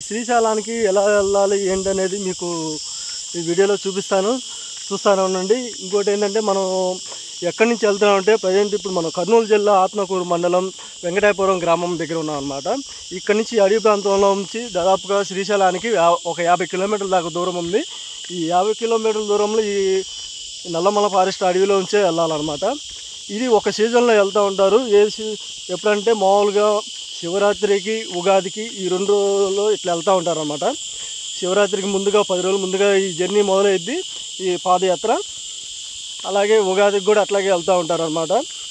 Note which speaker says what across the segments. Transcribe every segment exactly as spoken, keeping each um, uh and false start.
Speaker 1: శ్రీశైలానికి ఎలా వెళ్ళాలి ఏంటనేది మీకు ఈ వీడియోలో చూపిస్తాను, చూస్తాను ఉండండి. ఇంకోటి ఏంటంటే మనం ఎక్కడి నుంచి వెళ్తున్నామంటే ప్రజెంట్ ఇప్పుడు మనం కర్నూలు జిల్లా ఆత్మకూరు మండలం వెంకటాపురం గ్రామం దగ్గర ఉన్నాం అనమాట. ఇక్కడి నుంచి అడవి ప్రాంతంలో నుంచి దాదాపుగా శ్రీశైలానికి ఒక యాభై కిలోమీటర్ల దాకా దూరం ఉంది. ఈ యాభై కిలోమీటర్ల దూరంలో ఈ నల్లమల ఫారెస్ట్ అడవిలో నుంచే వెళ్ళాలన్నమాట. ఇది ఒక సీజన్లో వెళ్తూ ఉంటారు. ఏ ఎప్పుడంటే మామూలుగా శివరాత్రికి ఉగాదికి ఈ రెండు రోజుల్లో ఇట్లా వెళ్తూ ఉంటారు అన్నమాట. శివరాత్రికి ముందుగా పది రోజులు ముందుగా ఈ జర్నీ మొదలైద్ది ఈ పాదయాత్ర. అలాగే ఉగాదికి కూడా అట్లాగే వెళ్తూ ఉంటారు అన్నమాట.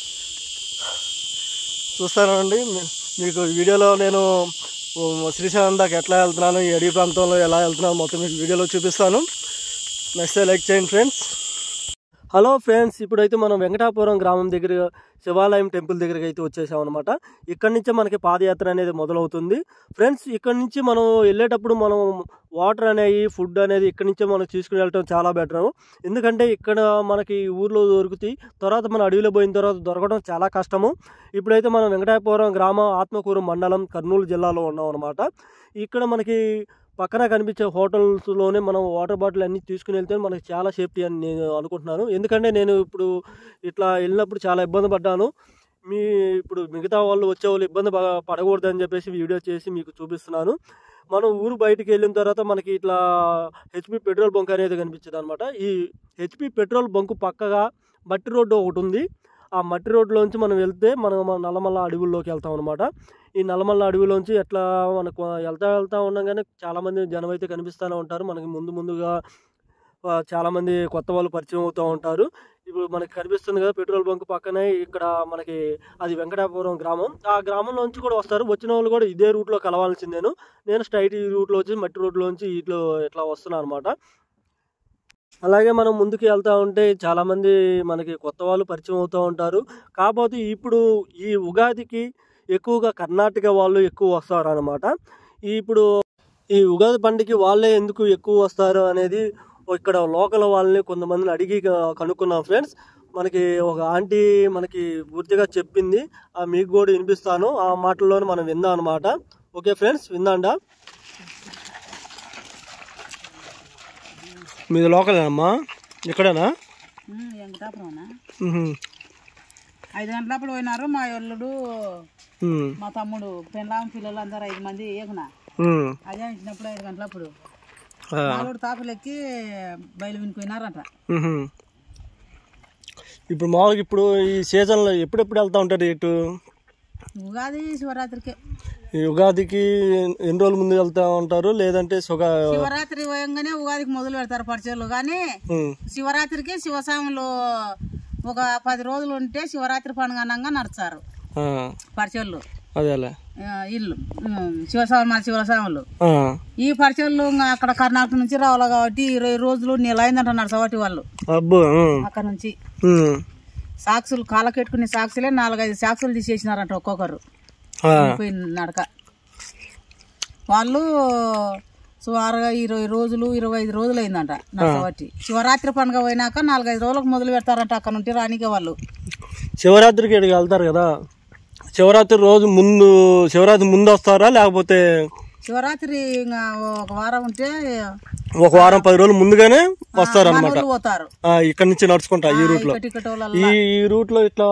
Speaker 1: చూస్తానండి మీకు వీడియోలో నేను శ్రీశైలం దాకా ఎట్లా వెళ్తున్నాను, ఈ అడవి ప్రాంతంలో ఎలా వెళ్తున్నాను మొత్తం మీకు వీడియోలో చూపిస్తాను. నెక్స్ట్ లైక్ చేయండి ఫ్రెండ్స్. హలో ఫ్రెండ్స్, ఇప్పుడైతే మనం వెంకటాపురం గ్రామం దగ్గర శివాలయం టెంపుల్ దగ్గరికి అయితే వచ్చేసాం అనమాట. ఇక్కడి నుంచే మనకి పాదయాత్ర అనేది మొదలవుతుంది ఫ్రెండ్స్. ఇక్కడి నుంచి మనం వెళ్ళేటప్పుడు మనం వాటర్ అనేవి ఫుడ్ అనేది ఇక్కడి నుంచే మనం తీసుకుని వెళ్ళటం చాలా బెటర్. ఎందుకంటే ఇక్కడ మనకి ఊర్లో దొరుకుతాయి, తర్వాత మన అడవిలో పోయిన తర్వాత దొరకడం చాలా కష్టము. ఇప్పుడైతే మనం వెంకటాపురం గ్రామం ఆత్మకూరు మండలం కర్నూలు జిల్లాలో ఉన్నాం అనమాట. ఇక్కడ మనకి పక్కన కనిపించే హోటల్స్లోనే మనం వాటర్ బాటిల్ అన్నీ తీసుకుని వెళ్తే మనకి చాలా సేఫ్టీ అని నేను అనుకుంటున్నాను. ఎందుకంటే నేను ఇప్పుడు ఇట్లా వెళ్ళినప్పుడు చాలా ఇబ్బంది పడ్డాను. మీ ఇప్పుడు మిగతా వాళ్ళు వచ్చే వాళ్ళు ఇబ్బంది పడకూడదు అని చెప్పేసి వీడియో చేసి మీకు చూపిస్తున్నాను. మనం ఊరు బయటికి వెళ్ళిన తర్వాత మనకి ఇట్లా హెచ్పి పెట్రోల్ బంక్ అనేది కనిపించింది అనమాట. ఈ హెచ్పి పెట్రోల్ బంకు పక్కగా మట్టి రోడ్డు ఒకటి ఉంది. ఆ మట్టి రోడ్లోంచి మనం వెళ్తే మనం మన నల్లమల్ల అడవుల్లోకి వెళ్తాం అనమాట. ఈ నల్లమల్ల అడవిలోంచి ఎట్లా మనకు వెళ్తా వెళ్తా ఉండగానే చాలామంది జనం అయితే కనిపిస్తూనే ఉంటారు. మనకి ముందు ముందుగా చాలామంది కొత్త వాళ్ళు పరిచయం అవుతూ ఉంటారు. ఇప్పుడు మనకి కనిపిస్తుంది కదా పెట్రోల్ బంక్ పక్కనే ఇక్కడ మనకి అది వెంకటాపురం గ్రామం. ఆ గ్రామంలోంచి కూడా వస్తారు. వచ్చిన వాళ్ళు కూడా ఇదే రూట్లో కలవాల్సిందేను. నేను స్ట్రైట్ ఈ రూట్లో వచ్చి మట్టి రోడ్లోంచి ఇట్లో ఇట్లా వస్తున్నాను అనమాట. అలాగే మనం ముందుకు వెళ్తూ ఉంటే చాలామంది మనకి కొత్త వాళ్ళు పరిచయం అవుతూ ఉంటారు. కాకపోతే ఇప్పుడు ఈ ఉగాదికి ఎక్కువగా కర్ణాటక వాళ్ళు ఎక్కువ వస్తారు అనమాట. ఇప్పుడు ఈ ఉగాది పండుగకి వాళ్ళే ఎందుకు ఎక్కువ వస్తారు అనేది ఇక్కడ లోకల్ వాళ్ళని కొంతమందిని అడిగి కనుక్కున్నాం ఫ్రెండ్స్. మనకి ఒక ఆంటీ మనకి పూర్తిగా చెప్పింది, ఆ మీకు కూడా వినిపిస్తాను. ఆ మాటల్లోనే మనం విందాం అనమాట. ఓకే ఫ్రెండ్స్, విందాండా. మీది లోకలేనమ్మా? ఇక్కడేనా?
Speaker 2: ఐదు గంటలప్పుడు పోయినారు మా అల్లుడు, మా తమ్ముడు, పెళ్ళాం పిల్లలు అందరు ఐదు మంది ఏకున అదే ఇచ్చినప్పుడు ఐదు గంటలప్పుడు నాలుగు తాపులు ఎక్కి బయలు వినిపోయినారంట.
Speaker 1: ఇప్పుడు మామూలుగా ఇప్పుడు ఈ సీజన్లో ఎప్పుడెప్పుడు వెళ్తా ఉంటారు ఇటు?
Speaker 2: ఉగాది శివరాత్రికి.
Speaker 1: ఈ ఉగాదికి ఎన్ని రోజుల ముందు వెళ్తా ఉంటారు? లేదంటే
Speaker 2: శివరాత్రి పోయంగానే ఉగాదికి మొదలు పెడతారు పరిచయాలు. కానీ శివరాత్రికి శివస్వాములు ఒక పది రోజులు ఉంటే శివరాత్రి పండుగ అనంగా నడుస్తారు పరిచయాలు.
Speaker 1: అదేలే
Speaker 2: ఇల్లు శివస్వామి మన శివస్వాములు. ఈ పరిచయాలు అక్కడ కర్ణాటక నుంచి రావాలి కాబట్టి ఇరవై రోజులు నెల అయిందంట నడసబట్టి వాళ్ళు. అక్కడ నుంచి సాక్షులు కాళ్ళకెట్టుకునే సాక్షులే నాలుగైదు సాక్షులు తీసేసినారంట ఒక్కొక్కరు నడక. వాళ్ళు సుమారుగా ఇరవై రోజులు ఇరవై ఐదు రోజులు అయిందంట నడసబట్టి. శివరాత్రి పండుగ పోయినాక నాలుగైదు రోజులకు మొదలు పెడతారంట అక్కడ నుండి రానికే వాళ్ళు.
Speaker 1: శివరాత్రికి ఇక్కడికి వెళ్తారు కదా, శివరాత్రి రోజు ముందు శివరాత్రి ముందు వస్తారా లేకపోతే
Speaker 2: శివరాత్రి ఒక వారం ఉంటే
Speaker 1: ఒక వారం పది రోజులు ముందుగానే వస్తారు అనమాట. ఇక్కడ నుంచి నడుచుకుంటా ఈ రూట్ లో. ఈ రూట్ లో ఇట్లా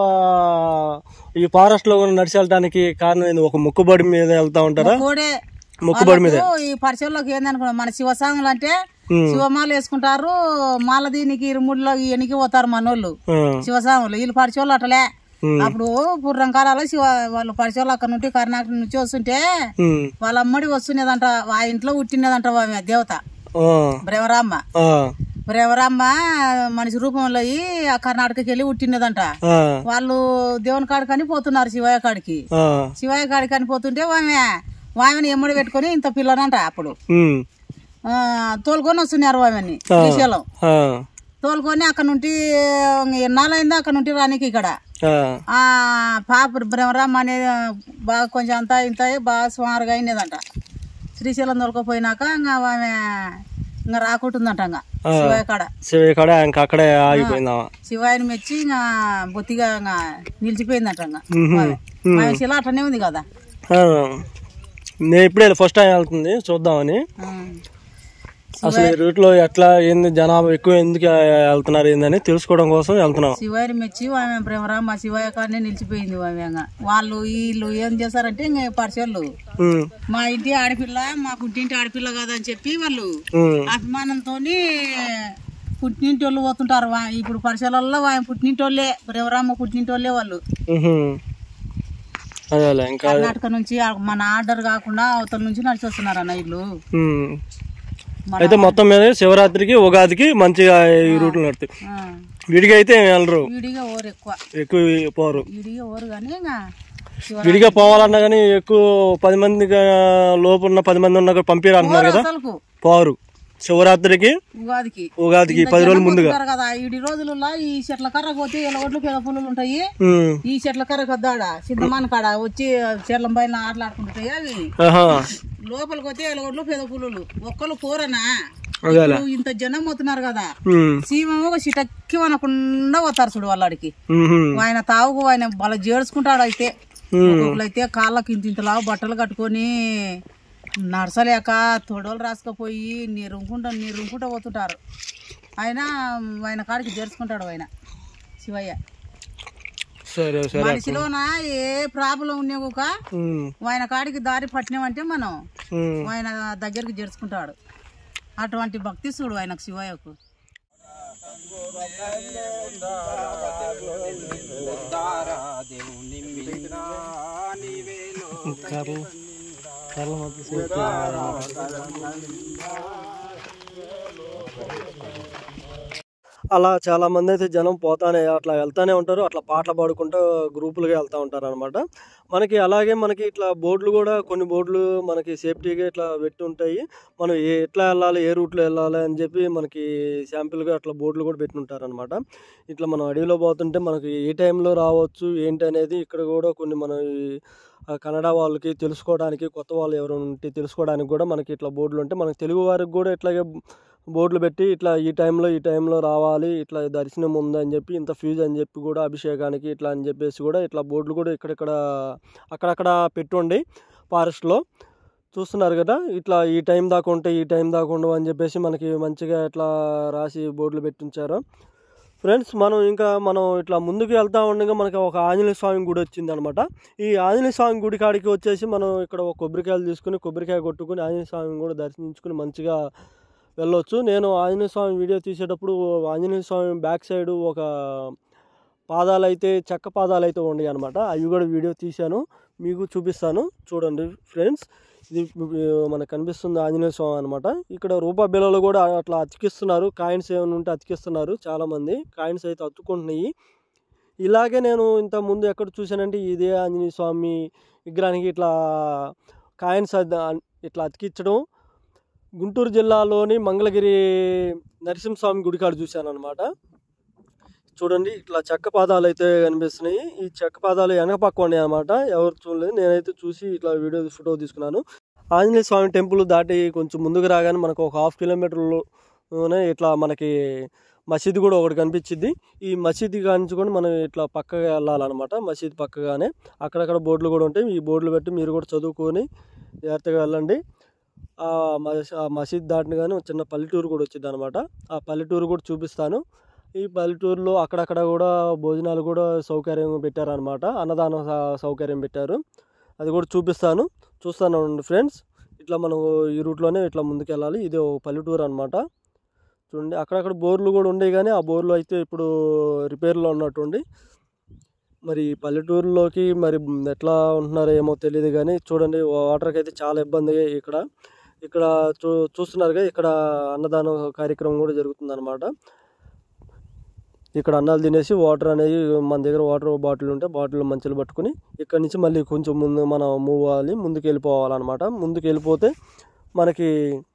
Speaker 1: ఈ ఫారెస్ట్ లో నడిచి వెళ్ళడానికి కారణం ఏంది? ఒక మొక్కుబడి మీద వెళ్తా ఉంటారా? మొక్కుబడి మీద.
Speaker 2: ఈ పరిచయంలోకి ఏందనుకో మన శివసాంగులు అంటే శివమాల వేసుకుంటారు, మాల దీనికి ఇరుముడిలో ఎనికి పోతారు మనోళ్ళు శివసాంగులు. వీళ్ళు పరిచయంలో అట్లే అప్పుడు పూర్వం కాలంలో శివ వాళ్ళు పరిచయాలు అక్కడ నుండి కర్ణాటక నుంచి వస్తుంటే వాళ్ళ అమ్మడి వస్తున్నదంట. ఆ ఇంట్లో పుట్టినదంట ఆమె దేవత బ్రహ్మరామ్మ. బ్రహ్మరామ్మ మనిషి రూపంలో ఆ కర్ణాటకకి వెళ్ళి పుట్టినదంట. వాళ్ళు దేవుని కాడికని పోతున్నారు శివయ్య కాడికి. శివయ్య కాడికి అని పోతుంటే ఆమె ఆమెను ఎమ్మడి పెట్టుకుని ఇంత పిల్లనంట అప్పుడు తోలుకొని వస్తున్నారు ఆమెని శ్రీశైలం. తోలుకొని అక్కడ నుండి ఎన్నాళ్ళైందో అక్కడ నుండి రానికి ఇక్కడ ఆ పాప బ్రహ్మరామ్మ అనేది బాగా కొంచెం అంతా ఇంత బాగా సుమారుగా అయినదంట. శ్రీశైలం తోలుకోపోయినాక ఇంకా ఆమె ఇంకా రాకుంటుందంట. ఇంకా శివయ్య కాడ
Speaker 1: శివయ్య కాడ ఇంకా అక్కడే ఆగిపోయిందా?
Speaker 2: శివయ్యని మెచ్చి ఇంకా బొత్తిగా ఇంకా నిలిచిపోయిందంట. ఇంకా ఆమె శిల అట్లనే ఉంది కదా.
Speaker 1: నేను ఇప్పుడే ఫస్ట్ టైం వెళ్తుంది చూద్దామని. అసలు ఈ రూట్ లో ఎట్లా ఏంది జనాభా ఎక్కువ ఎందుకు వెళ్తున్నారు ఏందని తెలుసుకోవడం కోసం వెళ్తున్నాం.
Speaker 2: శివయ్యని మెచ్చి ఆమె ప్రేమరా మా శివయ్య కాడనే నిలిచిపోయింది. వాళ్ళు వీళ్ళు ఏం చేశారంటే ఇంకా పరిచయాలు మా ఇంటి ఆడపిల్ల మా పుట్టింటి ఆడపిల్ల కాదని చెప్పి వాళ్ళు అభిమానంతో పుట్టినింటి వాళ్ళు పోతుంటారు. ఇప్పుడు పరిచయాలలో ఆయన పుట్టినింటి వాళ్ళే ప్రేమరామ్మ పుట్టినింటి వాళ్ళే వాళ్ళు. కర్ణాటక నుంచి మన ఆర్డర్ కాకుండా అవతల నుంచి నడిచి వస్తున్నారు అన్న వీళ్ళు.
Speaker 1: అయితే మొత్తం మీద శివరాత్రికి ఉగాదికి మంచిగా ఈ రూట్లు నడుతాయి. విడిగా అయితే వెళ్ళరు,
Speaker 2: విడిగా ఓరు ఎక్కువ
Speaker 1: ఎక్కువ పోరు.
Speaker 2: విడిగా ఓరు కానీ
Speaker 1: విడిగా పోవాలన్నా కానీ ఎక్కువ పది మంది లోపు ఉన్న పది మంది ఉన్నా పంపిరు అంటున్నారు కదా, పోరు. శివరాత్రికి
Speaker 2: ఉగాదికి
Speaker 1: ఉగాదికి పది రోజులు ముందుగా
Speaker 2: కదా. ఈ రోజులలో ఈ చెట్ల కర్ర పోతే ఎలగొడ్లు పెద్ద పుల్లలు ఉంటాయి. ఈ చెట్ల కర్ర కొద్దాడ సిద్ధమాన కాడ వచ్చి చెట్ల పైన ఆటలాడుకుంటాయి. అవి లోపలికి పోతే ఎలగొడ్లు పెద్ద పుల్లలు ఒక్కరు కూరనా. ఇంత జనం పోతున్నారు కదా, సీమ చిటక్కి అనకుండా పోతారు చూడు వాళ్ళడికి. ఆయన తావుకు ఆయన వాళ్ళ జేడుచుకుంటాడు. అయితే అయితే కాళ్ళకి ఇంత ఇంతలా బట్టలు కట్టుకొని నడసలేక తొడవలు రాసుకపోయి నీరుకుంటా నీరుకుంటా పోతుంటారు. ఆయన ఆయన కాడికి జరుచుకుంటాడు ఆయన శివయ్య. మనిషిలోన ఏ ప్రాబ్లం ఉన్నాక ఆయన కాడికి దారి పట్టినామంటే మనం ఆయన దగ్గరికి జరుచుకుంటాడు. అటువంటి భక్తి చూడు ఆయనకు శివయ్యకు.
Speaker 1: అలా చాలా మంది అయితే జనం పోతానే అట్లా వెళ్తానే ఉంటారు. అట్లా పాటలు పాడుకుంటూ గ్రూపులుగా వెళ్తూ ఉంటారు అనమాట. మనకి అలాగే మనకి ఇట్లా బోర్డులు కూడా కొన్ని బోర్డులు మనకి సేఫ్టీగా ఇట్లా పెట్టి ఉంటాయి. మనం ఏ ఎట్లా వెళ్ళాలి ఏ రూట్లో వెళ్ళాలి అని చెప్పి మనకి శాంపిల్గా అట్లా బోర్డులు కూడా పెట్టి ఉంటారు అనమాట. ఇట్లా మనం అడవిలో పోతుంటే మనకి ఏ టైంలో రావచ్చు ఏంటి అనేది ఇక్కడ కూడా కొన్ని మన కన్నడ వాళ్ళకి తెలుసుకోవడానికి, కొత్త వాళ్ళు ఎవరు ఉంటే తెలుసుకోవడానికి కూడా మనకి ఇట్లా బోర్డులు ఉంటాయి. మనకి తెలుగు వారికి కూడా ఇట్లాగే బోర్డులు పెట్టి ఇట్లా ఈ టైంలో ఈ టైంలో రావాలి, ఇట్లా దర్శనం ఉందని చెప్పి ఇంత ఫీజు అని చెప్పి కూడా అభిషేకానికి ఇట్లా అని చెప్పేసి కూడా ఇట్లా బోర్డులు కూడా ఇక్కడిక్కడ అక్కడక్కడ పెట్టుండి ఫారెస్ట్లో చూస్తున్నారు కదా. ఇట్లా ఈ టైం దాకా ఉంటాయి ఈ టైం దాకా ఉండవు అని చెప్పేసి మనకి మంచిగా ఇట్లా రాసి బోర్డులు పెట్టించారు. ఫ్రెండ్స్ మనం ఇంకా మనం ఇట్లా ముందుకు వెళ్తూ ఉండగా మనకి ఒక ఆంజనేయ స్వామి గుడి వచ్చింది అనమాట. ఈ ఆంజనేయ స్వామి గుడి కాడికి వచ్చేసి మనం ఇక్కడ ఒక కొబ్బరికాయలు తీసుకుని కొబ్బరికాయ కొట్టుకుని ఆంజనేయ స్వామిని కూడా దర్శించుకుని మంచిగా వెళ్ళొచ్చు. నేను ఆంజనేయ స్వామి వీడియో తీసేటప్పుడు ఆంజనేయ స్వామి బ్యాక్ సైడ్ ఒక పాదాలు అయితే చెక్క పాదాలు అయితే ఉన్నాయి అనమాట. అవి కూడా వీడియో తీశాను, మీకు చూపిస్తాను చూడండి ఫ్రెండ్స్. ఇది మనకు కనిపిస్తుంది ఆంజనేయ స్వామి అనమాట. ఇక్కడ రూపా బిళ్ళలు కూడా అట్లా అతికిస్తున్నారు, కాయిన్స్ ఏమైనా ఉంటే అతికిస్తున్నారు. చాలామంది కాయిన్స్ అయితే అతుక్కుంటున్నాయి. ఇలాగే నేను ఇంత ముందు ఎక్కడ చూశానంటే ఇదే ఆంజనేయ స్వామి విగ్రహానికి ఇట్లా కాయిన్స్ ఇట్లా అతికించడం గుంటూరు జిల్లాలోని మంగళగిరి నరసింహస్వామి గుడికాడ చూశాను అనమాట. చూడండి ఇట్లా చెక్క పాదాలు అయితే కనిపిస్తున్నాయి. ఈ చెక్క పాదాలు వెనక పక్క ఉన్నాయి అనమాట, ఎవరు చూడలేదు. నేనైతే చూసి ఇట్లా వీడియో ఫోటో తీసుకున్నాను. ఆంజనేయ స్వామి టెంపుల్ దాటి కొంచెం ముందుకు రాగానే మనకు ఒక హాఫ్ కిలోమీటర్లోనే ఇట్లా మనకి మసీదు కూడా ఒకటి కనిపించింది. ఈ మసీదు కానించి కూడా మనం ఇట్లా పక్కగా వెళ్ళాలన్నమాట. మసీదు పక్కగానే అక్కడక్కడ బోర్డులు కూడా ఉంటాయి. ఈ బోర్డులు పెట్టి మీరు కూడా చదువుకొని జాగ్రత్తగా వెళ్ళండి. ఆ మసీద్ దాటిన కానీ చిన్న పల్లెటూరు కూడా వచ్చింది అనమాట. ఆ పల్లెటూరు కూడా చూపిస్తాను. ఈ పల్లెటూరులో అక్కడక్కడ కూడా భోజనాలు కూడా సౌకర్యం పెట్టారనమాట, అన్నదాన సౌకర్యం పెట్టారు. అది కూడా చూపిస్తాను, చూస్తాను ఫ్రెండ్స్. ఇట్లా మనం ఈ రూట్లోనే ఇట్లా ముందుకు వెళ్ళాలి. ఇది ఒక పల్లెటూరు అనమాట. చూడండి అక్కడక్కడ బోర్లు కూడా ఉండేవి కానీ ఆ బోర్లు అయితే ఇప్పుడు రిపేర్లో ఉన్నట్టుండి. మరి పల్లెటూరులోకి మరి ఎట్లా ఉంటున్నారో ఏమో తెలియదు కానీ చూడండి వాటర్కి అయితే చాలా ఇబ్బంది. ఇక్కడ ఇక్కడ చూ చూస్తున్నారుగా ఇక్కడ అన్నదాన కార్యక్రమం కూడా జరుగుతుందన్నమాట. ఇక్కడ అన్నాలు తినేసి వాటర్ అనేది మన దగ్గర వాటర్ బాటిల్ ఉంటే బాటిల్ మంచిలు పట్టుకుని ఇక్కడ నుంచి మళ్ళీ కొంచెం ముందు మనం మూవ్ అవ్వాలి, ముందుకు వెళ్ళిపోవాలన్నమాట. ముందుకు వెళ్ళిపోతే మనకి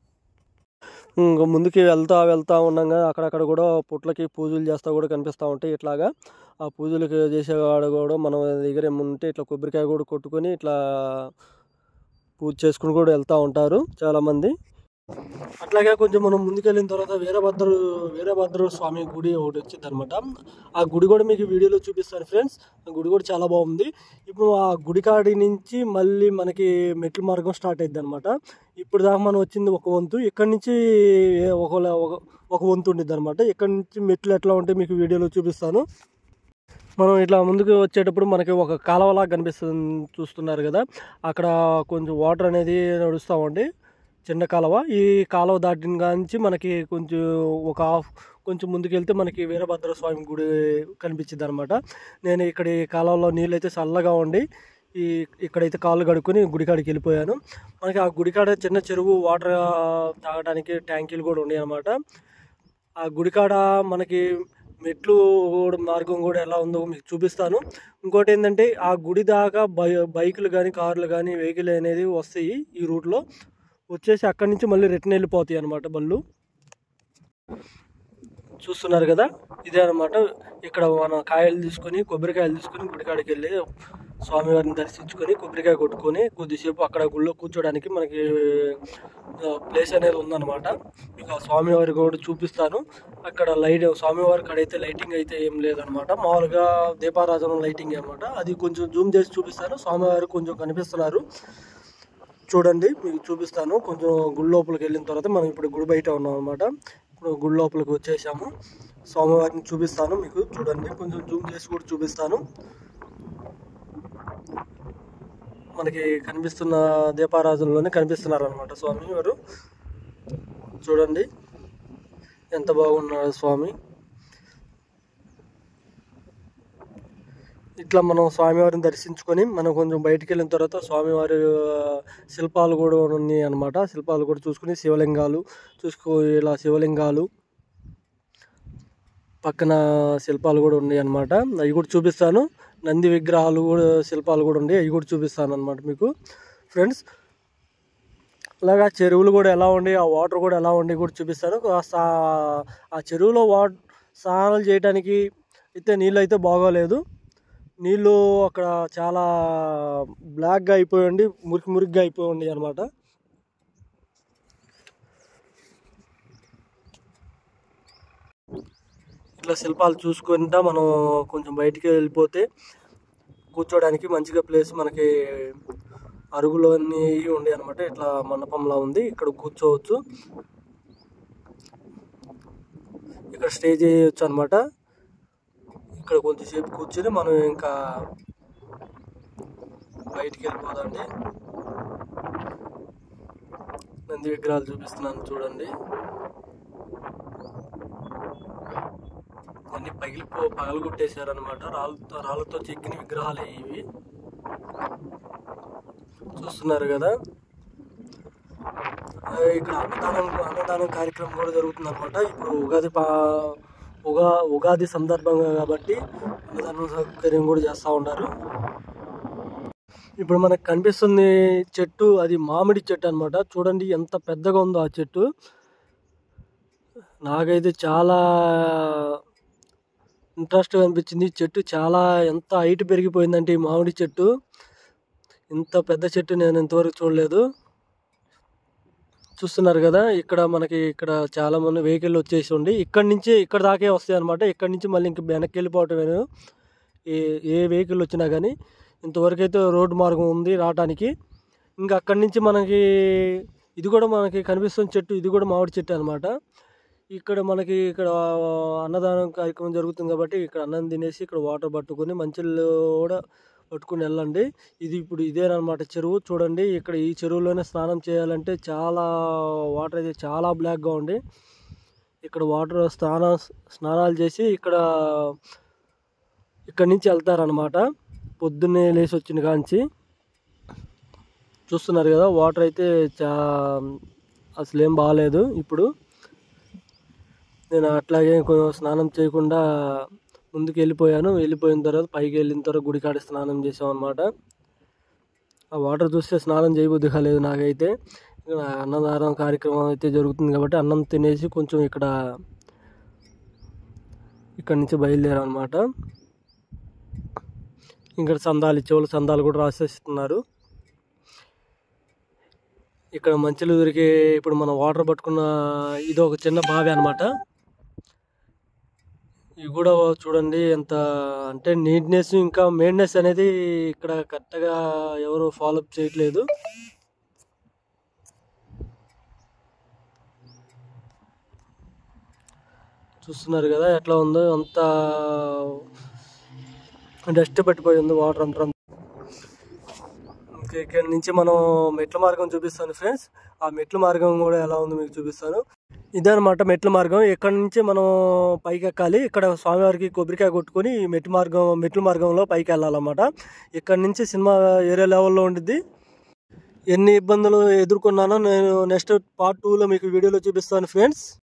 Speaker 1: ఇంకా ముందుకి వెళ్తా వెళ్తూ ఉండగా అక్కడక్కడ కూడా పుట్లకి పూజలు చేస్తూ కూడా కనిపిస్తూ ఉంటాయి. ఇట్లాగా ఆ పూజలకి చేసేవాడు కూడా మన దగ్గర ఏముంటే ఇట్లా కొబ్బరికాయ కూడా కొట్టుకొని ఇట్లా పూజ చేసుకుని కూడా వెళ్తూ ఉంటారు చాలామంది. అట్లాగే కొంచెం మనం ముందుకెళ్ళిన తర్వాత వీరభద్ర వీరభద్ర స్వామి గుడి ఒకటి వచ్చింది అనమాట. ఆ గుడి కూడా మీకు వీడియోలో చూపిస్తాను ఫ్రెండ్స్. ఆ గుడి కూడా చాలా బాగుంది. ఇప్పుడు ఆ గుడి కాడి నుంచి మళ్ళీ మనకి మెట్ల మార్గం స్టార్ట్ అయింది అనమాట. ఇప్పుడు దాకా మనం వచ్చింది ఒక వంతు, ఇక్కడి నుంచి ఒక ఒక వంతు ఉండిద్ది అనమాట. ఇక్కడి నుంచి మెట్లు ఎట్లా ఉంటే మీకు వీడియోలో చూపిస్తాను. మనం ఇట్లా ముందుకు వచ్చేటప్పుడు మనకి ఒక కాలువలా కనిపిస్తుంది, చూస్తున్నారు కదా. అక్కడ కొంచెం వాటర్ అనేది నడుస్తామండి, చిన్న కాలువ. ఈ కాలువ దాటిన కాంచి మనకి కొంచెం ఒక హాఫ్ కొంచెం ముందుకెళ్తే మనకి వీరభద్ర స్వామి గుడి కనిపించింది అనమాట. నేను ఇక్కడ ఈ కాలువలో నీళ్ళు అయితే చల్లగా ఉండి ఈ ఇక్కడైతే కాళ్ళు కడుక్కొని గుడికాడికి వెళ్ళిపోయాను. మనకి ఆ గుడికాడ చిన్న చెరువు, వాటర్ తాగడానికి ట్యాంకీలు కూడా ఉన్నాయి అనమాట. ఆ గుడికాడ మనకి మెట్లు కూడా మార్గం కూడా ఎలా ఉందో మీకు చూపిస్తాను. ఇంకోటి ఏంటంటే ఆ గుడి దాకా బై బైకులు కానీ కార్లు కానీ వెహికల్ అనేది వస్తాయి. ఈ రూట్లో వచ్చేసి అక్కడి నుంచి మళ్ళీ రిటర్న్ వెళ్ళిపోతాయి అనమాట బళ్ళు. చూస్తున్నారు కదా, ఇదే అనమాట. ఇక్కడ మన కాయలు తీసుకొని కొబ్బరికాయలు తీసుకొని గుడికాడికి వెళ్ళి స్వామివారిని దర్శించుకొని కొబ్బరికాయ కొట్టుకొని కొద్దిసేపు అక్కడ గుళ్ళో కూర్చోడానికి మనకి ప్లేస్ అనేది ఉందన్నమాట. మీకు ఆ స్వామివారి కూడా చూపిస్తాను. అక్కడ లైట్ స్వామివారి కాడ అయితే లైటింగ్ అయితే ఏం లేదనమాట, మామూలుగా దీపారాధన లైటింగ్ అనమాట. అది కొంచెం జూమ్ చేసి చూపిస్తాను. స్వామివారు కొంచెం కనిపిస్తున్నారు, చూడండి మీకు చూపిస్తాను. కొంచెం గుడి లోపలికి వెళ్ళిన తర్వాత మనం ఇప్పుడు గుడి బయట ఉన్నాం అనమాట. ఇప్పుడు గుడి లోపలికి వచ్చేసాము. స్వామివారిని చూపిస్తాను మీకు, చూడండి. కొంచెం జూమ్ చేసి కూడా చూపిస్తాను. మనకి కనిపిస్తున్న దీపారాధనలోనే కనిపిస్తున్నారు అనమాట స్వామి వారు. చూడండి ఎంత బాగున్నారు స్వామి. ఇట్లా మనం స్వామివారిని దర్శించుకొని మనం కొంచెం బయటికి వెళ్ళిన తర్వాత స్వామివారి శిల్పాలు కూడా ఉన్నాయి అనమాట. శిల్పాలు కూడా చూసుకుని శివలింగాలు చూసుకో, ఇలా శివలింగాలు పక్కన శిల్పాలు కూడా ఉన్నాయి అనమాట. అవి కూడా చూపిస్తాను. నంది విగ్రహాలు కూడా శిల్పాలు కూడా ఉన్నాయి, అవి కూడా చూపిస్తాను అనమాట మీకు ఫ్రెండ్స్. అలాగా చెరువులు కూడా ఎలా ఉండి, ఆ వాటర్ కూడా ఎలా ఉండి కూడా చూపిస్తాను. ఆ చెరువులో వాటర్ స్నానాలు చేయడానికి అయితే నీళ్ళు అయితే బాగోలేదు. నీళ్ళు అక్కడ చాలా బ్లాక్గా అయిపోయండి, మురికి మురికిగా అయిపోయింది అనమాట. ఇట్లా శిల్పాలు చూసుకుంటా మనం కొంచెం బయటికి వెళ్ళిపోతే కూర్చోడానికి మంచిగా ప్లేస్ మనకి అరుగులు అన్నీ ఉండే అనమాట. ఇట్లా మండపంలా ఉంది, ఇక్కడ కూర్చోవచ్చు, ఇక్కడ స్టే చేయొచ్చు అనమాట. ఇక్కడ కొంచెంసేపు కూర్చొని మనం ఇంకా బయటికి వెళ్ళిపోదండి. నంది విగ్రహాలు చూపిస్తున్నాను చూడండి. అన్ని పగిలిపో పగలు కొట్టేశారు అనమాట. రాళ్ళతో రాళ్ళతో చెక్కిన విగ్రహాలు ఇవి, చూస్తున్నారు కదా. ఇక్కడ అన్నదానం అన్నదానం కార్యక్రమం కూడా జరుగుతుంది అనమాట. ఇప్పుడు ఉగాది పా ఉగా ఉగాది సందర్భంగా కాబట్టి అన్నదానం సౌకర్యం కూడా చేస్తూ ఉన్నారు. ఇప్పుడు మనకు కనిపిస్తుంది చెట్టు, అది మామిడి చెట్టు అనమాట. చూడండి ఎంత పెద్దగా ఉందో ఆ చెట్టు. నాకైతే చాలా ఇంట్రెస్ట్గా అనిపించింది. చెట్టు చాలా ఎంత హైట్ పెరిగిపోయిందంటే ఈ మామిడి చెట్టు, ఇంత పెద్ద చెట్టు నేను ఇంతవరకు చూడలేదు. చూస్తున్నారు కదా, ఇక్కడ మనకి ఇక్కడ చాలా మంది వెహికల్ వచ్చేసి ఉండి ఇక్కడి నుంచి ఇక్కడ దాకే వస్తాయి అనమాట. ఇక్కడి నుంచి మళ్ళీ ఇంక వెనక్కి వెళ్ళిపోవటమేను. ఏ ఏ వెహికల్ వచ్చినా కానీ ఇంతవరకు అయితే రోడ్డు మార్గం ఉంది రావడానికి. ఇంకా అక్కడి నుంచి మనకి ఇది కూడా మనకి కనిపిస్తున్న చెట్టు, ఇది కూడా మామిడి చెట్టు అనమాట. ఇక్కడ మనకి ఇక్కడ అన్నదానం కార్యక్రమం జరుగుతుంది కాబట్టి ఇక్కడ అన్నం తినేసి ఇక్కడ వాటర్ పట్టుకొని మంచిళ్ళు కూడా పట్టుకుని వెళ్ళండి. ఇది ఇప్పుడు ఇదేనమాట చెరువు. చూడండి ఇక్కడ ఈ చెరువులోనే స్నానం చేయాలంటే చాలా వాటర్ అయితే చాలా బ్లాక్గా ఉండి ఇక్కడ వాటర్ స్నాన స్నానాలు చేసి ఇక్కడ ఇక్కడి నుంచి వెళ్తారనమాట. పొద్దున్నే లేచి వచ్చిన కాంచి చూస్తున్నారు కదా, వాటర్ అయితే చా అసలు ఏం బాగాలేదు. ఇప్పుడు నేను అట్లాగే స్నానం చేయకుండా ముందుకు వెళ్ళిపోయాను. వెళ్ళిపోయిన తర్వాత పైకి వెళ్ళిన తర్వాత గుడికాడ స్నానం చేసాం అనమాట. ఆ వాటర్ చూస్తే స్నానం చేయబుద్ధి కాలేదు నాకైతే. అన్నదానం కార్యక్రమం అయితే జరుగుతుంది కాబట్టి అన్నం తినేసి కొంచెం ఇక్కడ ఇక్కడి నుంచి బయలుదేరాం అనమాట. ఇక్కడ చందాలు ఇచ్చేవాళ్ళు చందాలు కూడా రాసేస్తున్నారు. ఇక్కడ మంచిలు దొరికి ఇప్పుడు మనం వాటర్ పట్టుకున్న ఇది ఒక చిన్న బావి అనమాట. ఇవి కూడా చూడండి ఎంత అంటే నీట్నెస్ ఇంకా మెయింటెనెన్స్ అనేది ఇక్కడ కరెక్ట్గా ఎవరు ఫాలో అప్ చేయట్లేదు. చూస్తున్నారు కదా ఎట్లా ఉందో, అంత డస్ట్ పట్టిపోయి ఉంది వాటర్ అంతా. ఇంకా ఇక్కడ నుంచి మనం మెట్ల మార్గం చూపిస్తాను ఫ్రెండ్స్. ఆ మెట్ల మార్గం కూడా ఎలా ఉందో మీకు చూపిస్తాను. ఇదనమాట మెట్ల మార్గం. ఇక్కడ నుంచి మనం పైకి ఎక్కాలి. ఇక్కడ స్వామివారికి కొబ్బరికాయ కొట్టుకొని మెట్ల మార్గం మెట్ల మార్గంలో పైకి వెళ్ళాలన్నమాట. ఇక్కడ నుంచి సినిమా ఏరియా లెవెల్లో ఉండిద్ది. ఎన్ని ఇబ్బందులు ఎదుర్కొన్నానో నేను నెక్స్ట్ పార్ట్ టూలో మీకు వీడియోలో చూపిస్తాను ఫ్రెండ్స్.